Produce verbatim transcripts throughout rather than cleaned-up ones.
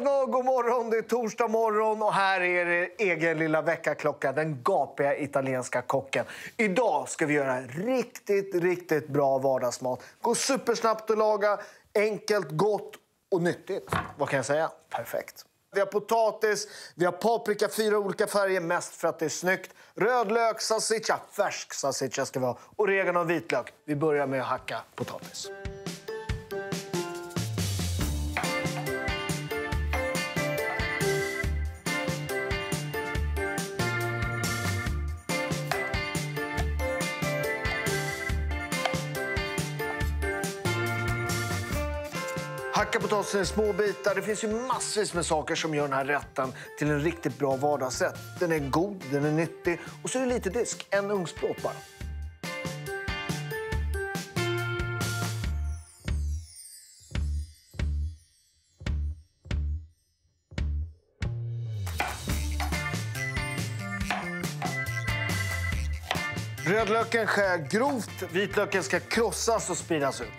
Buongiorno, god morgon, det är torsdag morgon och här är det egen lilla veckaklocka, den gapiga italienska kocken. Idag ska vi göra riktigt, riktigt bra vardagsmat. Går supersnabbt att laga, enkelt, gott och nyttigt. Vad kan jag säga? Perfekt. Vi har potatis, vi har paprika, fyra olika färger, mest för att det är snyggt. Rödlök, salsiccia, färsk salsiccia ska vi ha. Oregano och vitlök. Vi börjar med att hacka potatis. Hacka potatisen i små bitar. Det finns ju massvis med saker som gör den här rätten till en riktigt bra vardagsrätt. Den är god, den är nyttig och så är det lite disk. En ugnsplåt bara. Rödlöken skär grovt. Vitlöken ska krossas och spridas ut.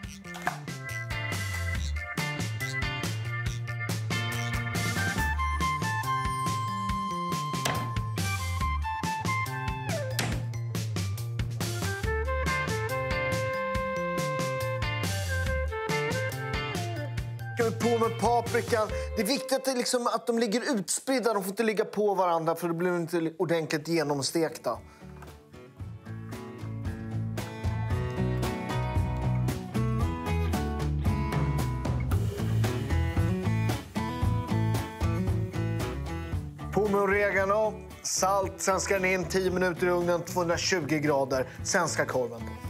På med paprikan. Det är viktigt att, det liksom, att de ligger utspridda. De får inte ligga på varandra för det blir inte ordentligt genomstekta. På med oregano, salt. Sen ska den in tio minuter i ugnen, tvåhundratjugo grader. Sen ska korven på.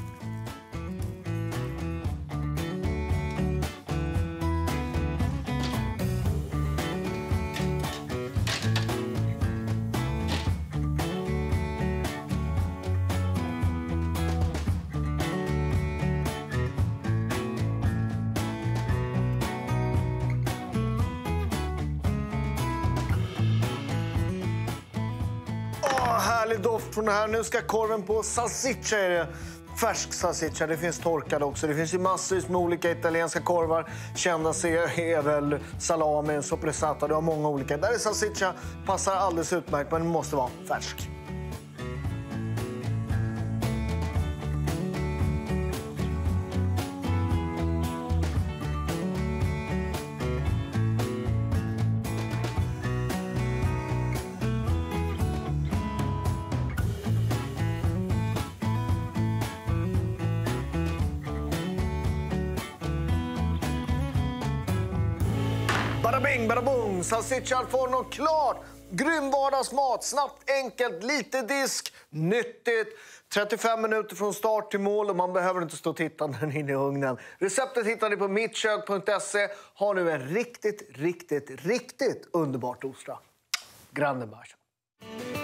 Härlig doft från det här. Nu ska korven på. Salsiccia är det. Färsk salsiccia. Det finns torkad också. Det finns ju massvis med olika italienska korvar. Kända är väl salami, soppressata. Det har många olika. Där är salsiccia. Passar alldeles utmärkt, men den måste vara färsk. Bada bing, bada boom! Salsiccia al forno, klart! Grym vardagsmat, snabbt, enkelt, lite disk, nyttigt. trettiofem minuter från start till mål och man behöver inte stå och titta när den är inne i ugnen. Receptet hittar ni på mittkök punkt se. Ha nu en riktigt, riktigt, riktigt underbart torsdag. Grande Basha.